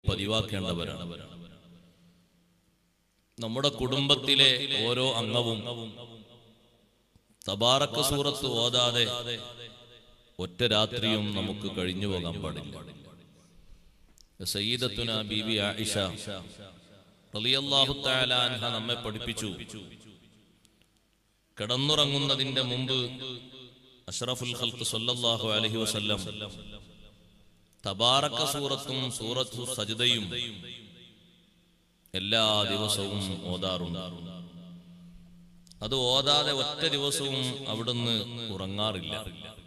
പതിവാക്കേണ്ടവരാണ്. നമ്മുടെ കുടുംബത്തിലെ ഓരോ അംഗവും തബാറക സൂറത്ത് ഓതാതെ ഒറ്റ രാത്രിയും നമുക്ക് കഴിഞ്ഞു പോകാൻ പാടില്ല. സയ്യിദത്തുന ബീബി ആയിഷ റളിയല്ലാഹു തആല അൻഹ നമ്മെ പഠിപ്പിച്ചു, കിടന്നുറങ്ങുന്നതിന്റെ മുമ്പ് അഷ്റഫുൽ ഖൽഖ് സല്ലല്ലാഹു അലൈഹി വസല്ലം തബാറക സൂറത്തും സൂറത്തു സജ്ദയും എല്ലാ ദിവസവും ഓതാറുണ്ട്. അത് ഓതാതെ ഒറ്റ ദിവസവും അവിടുന്ന് ഉറങ്ങാറില്ല.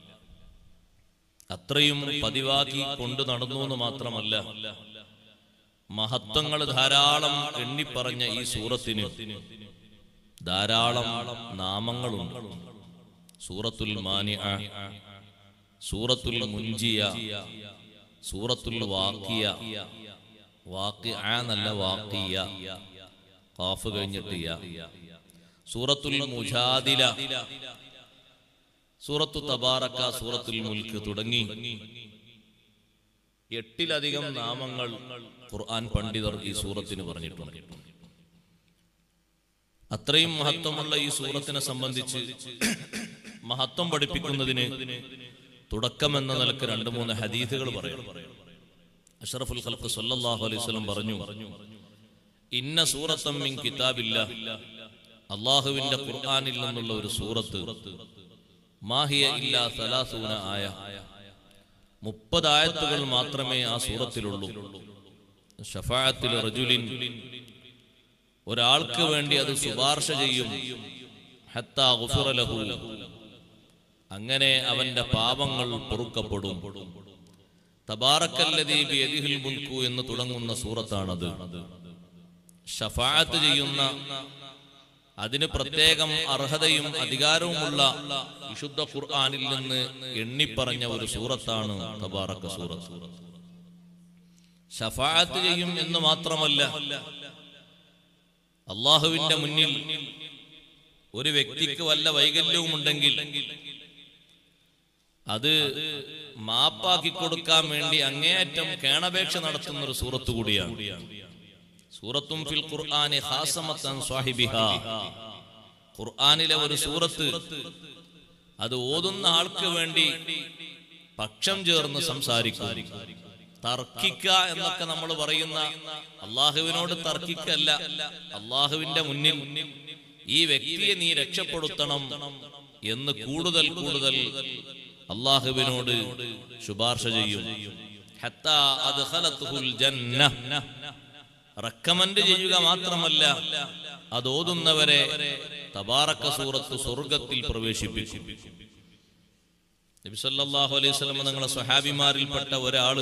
അത്രയും പതിവാക്കി കൊണ്ടു നടന്നു എന്ന് മാത്രമല്ല, മഹത്വങ്ങൾ ധാരാളം എണ്ണിപ്പറഞ്ഞ ഈ സൂറത്തിന് ധാരാളം നാമങ്ങളുണ്ട്. സൂറത്തുൽ മാനിഅ, സൂറത്തുൽ മുൻജിയ, സൂറത്തുൽ വാഖിയ, വാഖിഅ എന്നല്ല വാഖിയ, ഖാഫ് കഴിഞ്ഞിട്ട് യ, സൂറത്തുൽ മുജാദില, സൂറത്തു തബാറക, സൂറത്തുൽ മുൽക്ക് തുടങ്ങി 8-ലധികം നാമങ്ങൾ ഖുർആൻ പണ്ഡിതർ ഈ സൂറത്തിന് പറഞ്ഞിട്ടുണ്ട്. അത്രയും മഹത്വമുള്ള ഈ സൂറത്തിനെ സംബന്ധിച്ച് മഹത്വം പഠിപ്പിക്കുന്നതിന് തുടക്കമെന്ന നിലക്ക് 2-3 ഹദീസുകൾ പറയും. അഷ്റഫുൽ ഖൽഖ് സല്ലല്ലാഹു അലൈഹി വസല്ലം പറഞ്ഞു, ഇന്ന സൂറത്തൻ മിൻ കിതാബില്ലാഹ്, അല്ലാഹുവിന്റെ ഖുർആനിൽ നിന്നുള്ള ഒരു സൂറത്ത്, മാഹിയ ഇല്ലാ 30 ആയ, 30 ആയത്തുകൾ മാത്രമേ ആ സൂറത്തിലുള്ളൂ. ശഫാഅത്തുൽ റജുലിൻ, ഒരാൾക്ക് വേണ്ടി അത് ശുപാർശ ചെയ്യും. ഹത്താ ഗുഫിറ ലഹു, അങ്ങനെ അവന്റെ പാപങ്ങൾ പൊറുക്കപ്പെടും. തബാറക്കല്ലദീ ബിയദിഹിൽ മുൽക്കു എന്ന് തുടങ്ങുന്ന സൂറത്താണത്. ശഫാഅത്ത് ചെയ്യുന്ന, അതിന് പ്രത്യേകം അർഹതയും അധികാരവുമുള്ള വിശുദ്ധ ഖുർആനിൽ നിന്ന് എണ്ണിപ്പറഞ്ഞ ഒരു സൂറത്താണ് തബാറക സൂറത്ത്. ശഫാഅത്ത് ചെയ്യും എന്ന് മാത്രമല്ല, അല്ലാഹുവിന്റെ മുന്നിൽ ഒരു വ്യക്തിക്ക് വല്ല വൈകല്യവും ഉണ്ടെങ്കിൽ അത് മാപ്പാക്കി കൊടുക്കാൻ വേണ്ടി അങ്ങേയറ്റം കേണപേക്ഷ നടത്തുന്ന ഒരു സൂറത്ത് കൂടിയാണ്. സൂറത്തും ഫിൽ ഖുർആനി ഖാസമത്തൻ സ്വാഹിബിഹാ, ഖുർആനിലെ ഒരു സൂറത്ത് അത് ഓതുന്ന ആൾക്ക് വേണ്ടി പക്ഷം ചേർന്ന് സംസാരിക്കും. തർക്കിക്ക എന്നൊക്കെ നമ്മൾ പറയുന്ന, അള്ളാഹുവിനോട് തർക്കിക്കല്ല, അള്ളാഹുവിന്റെ മുന്നിൽ ഈ വ്യക്തിയെ നീ രക്ഷപ്പെടുത്തണം എന്ന് കൂടുതൽ കൂടുതൽ അള്ളാഹുവിനോട് ശുപാർശ ചെയ്യും. ഹത്താ അദ്ഖലത്തുൽ ജന്ന, റെക്കമെൻഡ് ചെയ്യുക മാത്രമല്ല, അത് ഓതുന്നവരെ തബാറക സൂറത്ത് സ്വർഗ്ഗത്തിൽ പ്രവേശിപ്പിക്കും. നബി സല്ലല്ലാഹു അലൈഹി വസല്ലം തങ്ങളുടെ സ്വഹാബിമാരിൽപ്പെട്ട ഒരാള്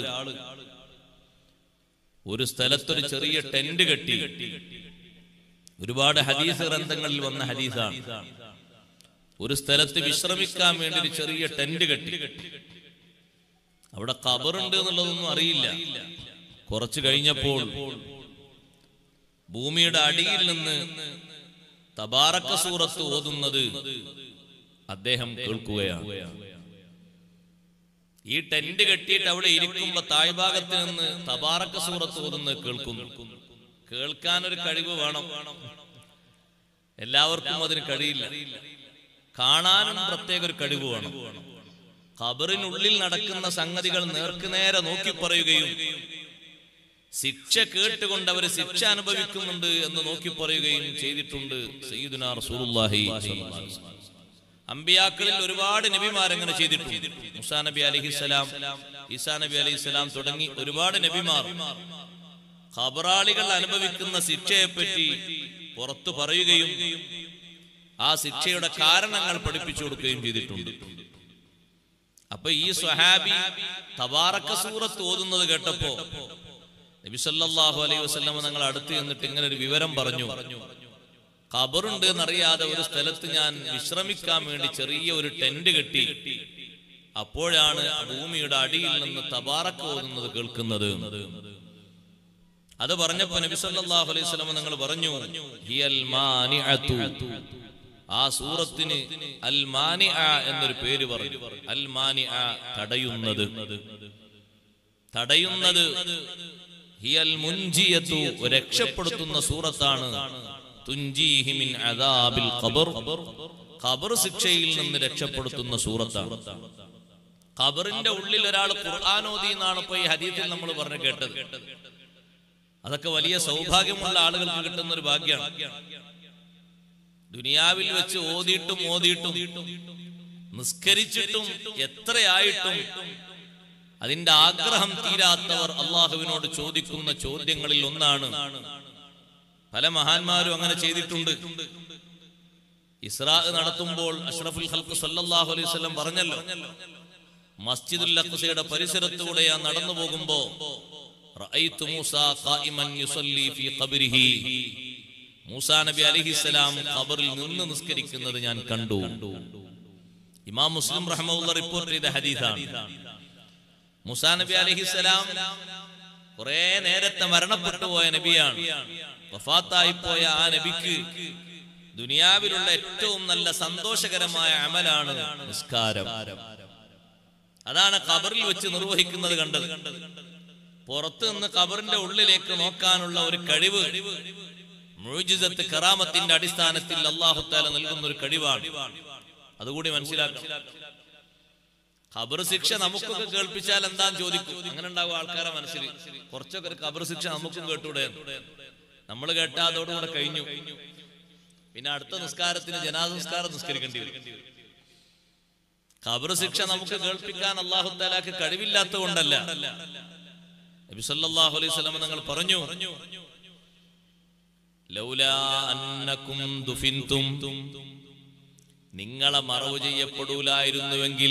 ഒരു സ്ഥലത്തൊരു ചെറിയ ടെന്റ് കെട്ടി. ഒരുപാട് ഹദീസ് ഗ്രന്ഥങ്ങളിൽ വന്ന ഹദീസാണ്. ഒരു സ്ഥലത്ത് വിശ്രമിക്കാൻ വേണ്ടി ഒരു ചെറിയ ടെന്റ് കെട്ടി. അവിടെ ഖബറുണ്ട് എന്നുള്ളതൊന്നും അറിയില്ല. കുറച്ചു കഴിഞ്ഞപ്പോൾ ഭൂമിയുടെ അടിയിൽ നിന്ന് തബാറക സൂറത്ത് ഓതുന്നത് അദ്ദേഹം കേൾക്കുകയാണ്. ഈ ടെന്റ് കെട്ടിയിട്ട് അവിടെ ഇരിക്കുമ്പോ താഴ്ഭാഗത്ത് നിന്ന് തബാറക സൂറത്ത് ഓതുന്നത് കേൾക്കുന്നു. കേൾക്കാൻ ഒരു കഴിവ് വേണം, എല്ലാവർക്കും അതിന് കഴിയില്ല. കാണാനും പ്രത്യേക ഒരു കഴിവ് വേണം. ഖബറിനുള്ളിൽ നടക്കുന്ന സംഗതികൾ നേർക്കുനേരെ നോക്കി പറയുകയും ശിക്ഷ കേട്ടുകൊണ്ട് അവർ ശിക്ഷ അനുഭവിക്കുന്നുണ്ട് എന്ന് നോക്കി പറയുകയും ചെയ്തിട്ടുണ്ട് സയ്യിദുനാ റസൂലുള്ളാഹി സ്വല്ലല്ലാഹു അലൈഹി വസല്ലം. അമ്പിയാക്കളിൽ ഒരുപാട് നബിമാരങ്ങനെ ചെയ്തിട്ടുണ്ട്. മൂസാ നബി അലൈഹിസ്സലാം, ഈസാ നബി അലൈഹിസ്സലാം തുടങ്ങി ഒരുപാട് നബിമാർ ഖബറാളികൾ അനുഭവിക്കുന്ന ശിക്ഷയെപ്പറ്റി പുറത്തു പറയുകയും ആ ശിക്ഷയുടെ കാരണങ്ങൾ പഠിപ്പിച്ചു കൊടുക്കുകയും ചെയ്തിട്ടുണ്ട്. അപ്പൊ ഈ സ്വഹാബി തബാറക സൂറത്ത് ഓതുന്നത് കേട്ടപ്പോ നബി സല്ലല്ലാഹു അലൈഹി വസല്ലം തങ്ങൾ അടുത്ത് ചെന്നിട്ട് ഇങ്ങനെ ഒരു വിവരം പറഞ്ഞു. ഖബറുണ്ട് എന്നറിയാതെ ഒരു സ്ഥലത്ത് ഞാൻ വിശ്രമിക്കാൻ വേണ്ടി ചെറിയ ഒരു ടെന്റ് കെട്ടി. അപ്പോഴാണ് ഭൂമിയുടെ അടിയിൽ നിന്ന് തബാറക ഓതുന്നത് കേൾക്കുന്നത്. അത് പറഞ്ഞപ്പോ നബി സല്ലല്ലാഹു അലൈഹി വസല്ലം തങ്ങൾ പറഞ്ഞു, ഹിയൽ മാനിഅതു, ആ സൂറത്തിന് അൽ മാനിഅ എന്നൊരു പേര് പറഞ്ഞു. അൽ മാനിഅ, തടയുന്നത്. തടയുന്നത് ഹിയൽ മുൻജിയതു, രക്ഷപ്പെടുത്തുന്ന സൂറത്താണ്. തുൻജീഹി മിൻ അദാബിൽ ഖബർ, ഖബർ ശിക്ഷയിൽ നിന്ന് രക്ഷപ്പെടുത്തുന്ന സൂറത്താണ്. ഖബറിന്റെ ഉള്ളിൽ ഒരാൾ ഖുർആൻ ഓതി എന്നാണ് ഇപ്പൊ ഈ ഹദീസിൽ നമ്മൾ പറഞ്ഞു കേട്ടത്. അതൊക്കെ വലിയ സൗഭാഗ്യമുള്ള ആളുകൾക്ക് കിട്ടുന്ന ഒരു ഭാഗ്യമാണ്. ദുനിയാവിൽ വെച്ച് ഓതിയിട്ടും നിസ്കരിച്ചിട്ടും എത്രയായിട്ടും അതിന്റെ ആഗ്രഹം തീരാത്തവർ അള്ളാഹുവിനോട് ചോദിക്കുന്ന ചോദ്യങ്ങളിൽ ഒന്നാണ്. പല മഹാന്മാരും അങ്ങനെ ചെയ്തിട്ടുണ്ട്. ഇസ്രാ നടത്തുമ്പോൾ അഷ്റഫുൽ ഖൽഖ് സല്ലല്ലാഹു അലൈഹി വസല്ലം പറഞ്ഞല്ലോ, മസ്ജിദുൽ അഖ്സയുടെ പരിസരത്തൂടെ ഞാൻ നടന്നു പോകുമ്പോ റഅയ്തു മൂസാ ഖായിമൻ യുസല്ലി ഫീ ഖബ്രിഹി, മൂസാ നബി അലൈഹിസ്സലാം ഖബറിൽ നിന്ന് നിസ്കരിക്കുന്നത് ഞാൻ കണ്ടു. ഇമാം മുസ്ലിം റഹ്മത്തുള്ളാഹി റിപ്പോർട്ട് ചെയ്ത ഹദീസാണ്. മൂസാ നബി അലൈഹിസ്സലാം കുറെ നേരത്തെ മരണപ്പെട്ടു പോയ നബിയാണ്. വഫാത്തായി പോയ ആ നബിക്ക് ദുനിയാവിലുള്ള ഏറ്റവും നല്ല സന്തോഷകരമായ അമലാണ് നിസ്കാരം. അതാണ് ഖബറിൽ വെച്ച് നിർവഹിക്കുന്നത് കണ്ടത്. പുറത്തു നിന്ന് ഖബറിന്റെ ഉള്ളിലേക്ക് നോക്കാനുള്ള ഒരു കഴിവ് മുഅ്ജിസത്ത് കറാമത്തിന്റെ അടിസ്ഥാനത്തിൽ അല്ലാഹു തആല നൽകുന്ന ഒരു കഴിവാണ്. അതുകൂടി മനസ്സിലാക്കണം. ഖബർ ശിക്ഷ നമുക്കൊക്കെ കേൾപ്പിച്ചാൽ എന്താന്ന് ചോദിക്കും. അങ്ങനെ ഉണ്ടാവും ആൾക്കാരെ മനസ്സിൽ. കുറച്ചൊക്കെ ഒരു ഖബർ ശിക്ഷ നമുക്കും കേട്ടൂടെ? നമ്മൾ കേട്ടാ അതോടുകൂടെ കഴിഞ്ഞു. പിന്നെ അടുത്ത നിസ്കാരത്തിന് ജനാസ നിസ്കാരം നിസ്കരിക്കേണ്ടി വരും. ഖബർ ശിക്ഷ നമുക്ക് കേൾപ്പിക്കാൻ അല്ലാഹു തആലക്ക് കഴിവില്ലാത്തത് കൊണ്ടല്ല. നബി സല്ലല്ലാഹു അലൈഹി വസല്ലം തങ്ങൾ പറഞ്ഞു, ലൗലാ അന്നകും ദുഫിൻതും, നിങ്ങളെ മറവ് ചെയ്യപ്പെടൂലായിരുന്നുവെങ്കിൽ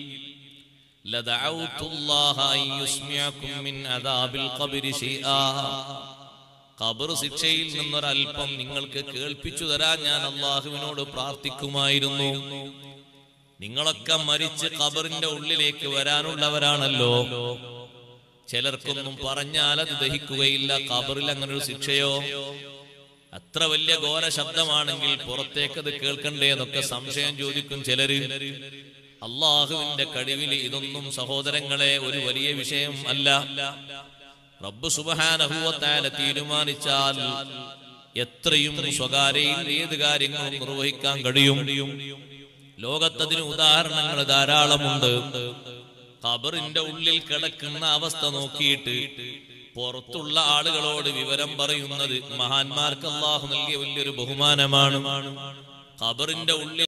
ലദഅഉതുല്ലാഹ അൻ യുസ്മിഅകും മിൻ അദാബിൽ ഖബ്രി ശൈആ, ഖബർ ശിക്ഷയിൽ നിന്നൊരൽപ്പം നിങ്ങൾക്ക് കേൾപ്പിച്ചു തരാൻ ഞാൻ അല്ലാഹുവിനോട് പ്രാർത്ഥിക്കുമായിരുന്നു. നിങ്ങളൊക്കെ മരിച്ച് ഖബറിന്റെ ഉള്ളിലേക്ക് വരാനുള്ളവരാണല്ലോ. ചിലർക്കൊന്നും പറഞ്ഞാൽ അത് ദഹിക്കുകയില്ല. ഖബറിൽ അങ്ങനെ ഒരു ശിക്ഷയോ? അത്ര വലിയ ഘോര ശബ്ദമാണെങ്കിൽ പുറത്തേക്ക് അത് കേൾക്കണ്ടേ എന്നൊക്കെ സംശയം ചോദിക്കും ചിലര്. അള്ളാഹുവിന്റെ കഴിവിൽ ഇതൊന്നും സഹോദരങ്ങളെ ഒരു വലിയ വിഷയം അല്ല. റബ്ബ് സുബ്ഹാനഹു വ തആല തീരുമാനിച്ചാൽ എത്രയും സ്വകാര്യയിൽ ഏത് കാര്യങ്ങളും നിർവഹിക്കാൻ കഴിയും. ലോകത്തതിന് ഉദാഹരണങ്ങൾ ധാരാളമുണ്ട്. ഖബറിന്റെ ഉള്ളിൽ കിടക്കുന്ന അവസ്ഥ നോക്കിയിട്ട് പുറത്തുള്ള ആളുകളോട് വിവരം പറയുന്നത് മഹാന്മാർക്ക് അല്ലാഹു നൽകിയ വലിയൊരു ബഹുമാനമാണ്. ഖബറിന്റെ ഉള്ളിൽ